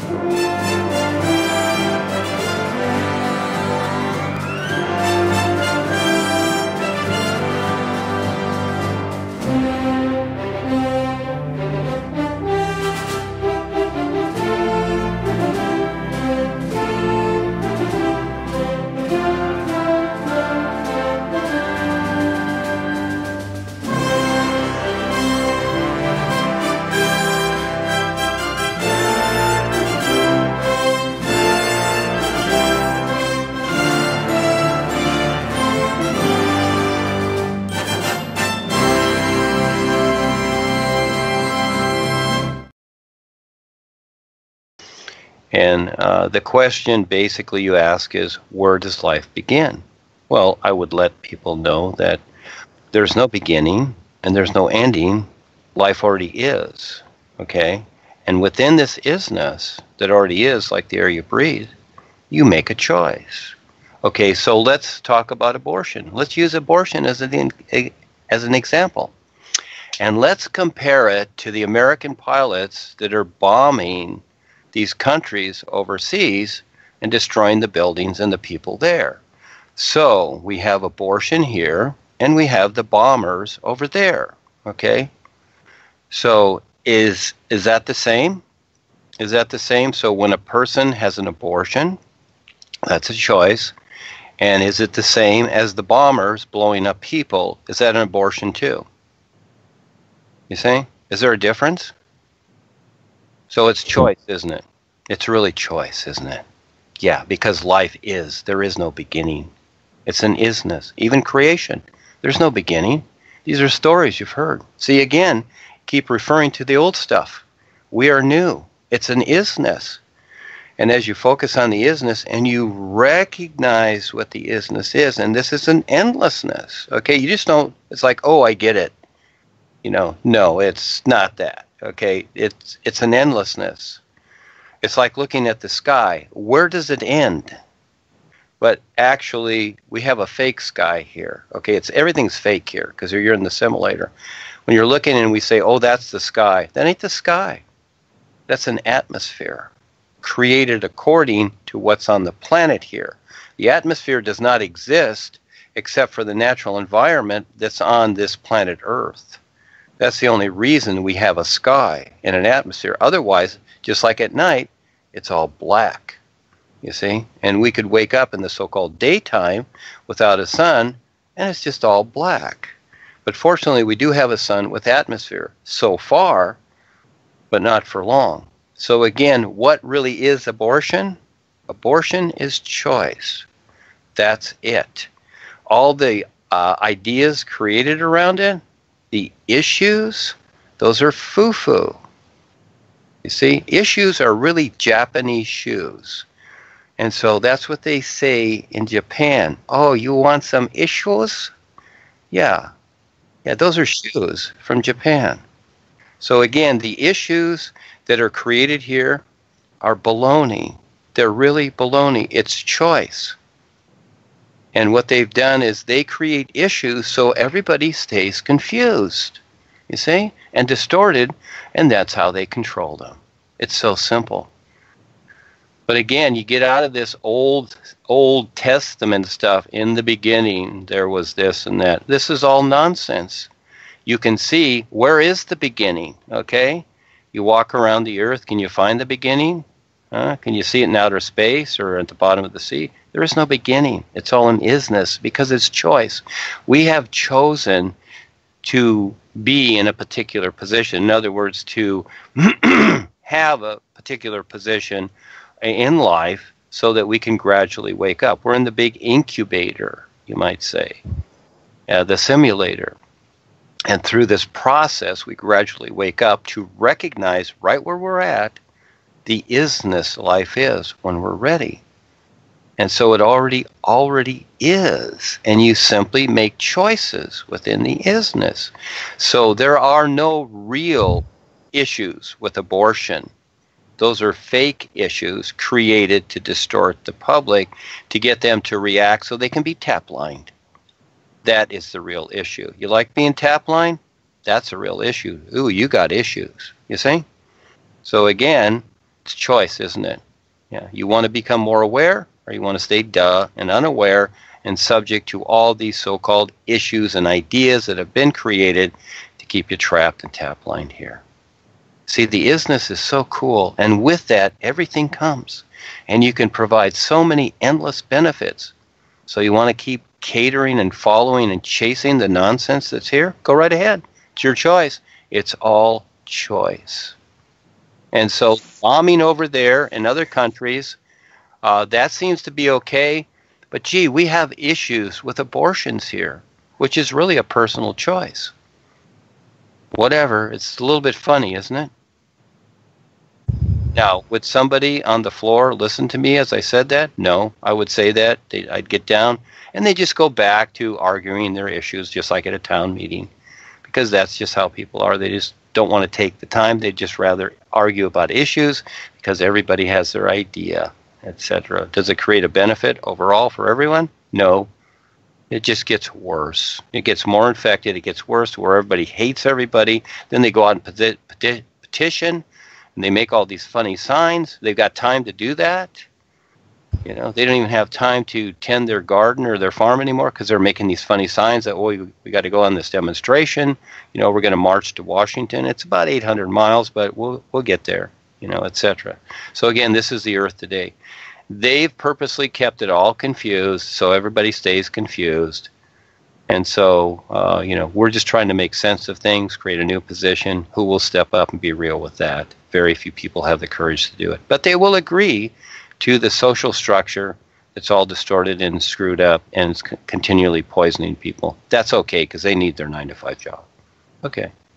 And the question basically you ask is, where does life begin? Well, I would let people know that there's no beginning and there's no ending. Life already is, okay? And within this isness that already is, like the air you breathe, you make a choice. Okay, so let's talk about abortion. Let's use abortion as an example. And let's compare it to the American pilots that are bombing these countries overseas and destroying the buildings and the people there. So we have abortion here and we have the bombers over there, okay? So is that the same? Is that the same? So when a person has an abortion, that's a choice. And is it the same as the bombers blowing up people? Is that an abortion too? You see? Is there a difference? So it's choice, isn't it? It's really choice, isn't it? Yeah, because life is. There is no beginning. It's an isness. Even creation. There's no beginning. These are stories you've heard. See, again, keep referring to the old stuff. We are new. It's an isness. And as you focus on the isness and you recognize what the isness is, and this is an endlessness, okay? You just don't, it's like, oh, I get it. You know, no, it's not that. Okay, it's an endlessness. It's like looking at the sky. Where does it end? But actually, we have a fake sky here. Okay, everything's fake here because you're in the simulator. When you're looking and we say, oh, that's the sky, that ain't the sky. That's an atmosphere created according to what's on the planet here. The atmosphere does not exist except for the natural environment that's on this planet Earth. That's the only reason we have a sky and an atmosphere. Otherwise, just like at night, it's all black, you see? And we could wake up in the so-called daytime without a sun, and it's just all black. But fortunately, we do have a sun with atmosphere so far, but not for long. So again, what really is abortion? Abortion is choice. That's it. All the ideas created around it, the issues, those are foo-foo. You see, issues are really Japanese shoes. And so that's what they say in Japan. Oh, you want some issues? Yeah. Yeah, those are shoes from Japan. So again, the issues that are created here are baloney. They're really baloney. It's choice. And what they've done is they create issues so everybody stays confused, you see, and distorted, and that's how they control them. It's so simple. But again, you get out of this Old Testament stuff. In the beginning, there was this and that. This is all nonsense. You can see, where is the beginning, okay? You walk around the earth, can you find the beginning? Can you see it in outer space or at the bottom of the sea? There is no beginning. It's all an isness because it's choice. We have chosen to be in a particular position. In other words, to have a particular position in life so that we can gradually wake up. We're in the big incubator, you might say, the simulator. And through this process, we gradually wake up to recognize right where we're at the isness life is when we're ready. And so it already is. And you simply make choices within the isness. So there are no real issues with abortion. Those are fake issues created to distort the public to get them to react so they can be taplined. That is the real issue. You like being taplined? That's a real issue. Ooh, you got issues. You see? So again, It's choice, isn't it? Yeah. You want to become more aware, or you want to stay duh and unaware and subject to all these so-called issues and ideas that have been created to keep you trapped and tap-lined here. See, the isness is so cool, and with that, everything comes. And you can provide so many endless benefits. So you want to keep catering and following and chasing the nonsense that's here? Go right ahead. It's your choice. It's all choice. And so bombing over there in other countries, that seems to be okay. But gee, we have issues with abortions here, which is really a personal choice. Whatever. It's a little bit funny, isn't it? Now, would somebody on the floor listen to me as I said that? No, I would say that. I'd get down, and they just go back to arguing their issues just like at a town meeting, because that's just how people are. They just don't want to take the time. They'd just rather argue about issues because everybody has their idea, etc. Does it create a benefit overall for everyone? No. It just gets worse. It gets more infected. It gets worse where everybody hates everybody. Then they go out and petition. And they make all these funny signs. They've got time to do that. You know, they don't even have time to tend their garden or their farm anymore because they're making these funny signs that, oh, we got to go on this demonstration. You know, we're going to march to Washington. It's about 800 miles, but we'll get there, you know, etc. So again, this is the Earth today. They've purposely kept it all confused so everybody stays confused. And so, you know, we're just trying to make sense of things, create a new position. Who will step up and be real with that? Very few people have the courage to do it. But they will agree to the social structure that's all distorted and screwed up and is continually poisoning people. That's okay because they need their 9-to-5 job. Okay.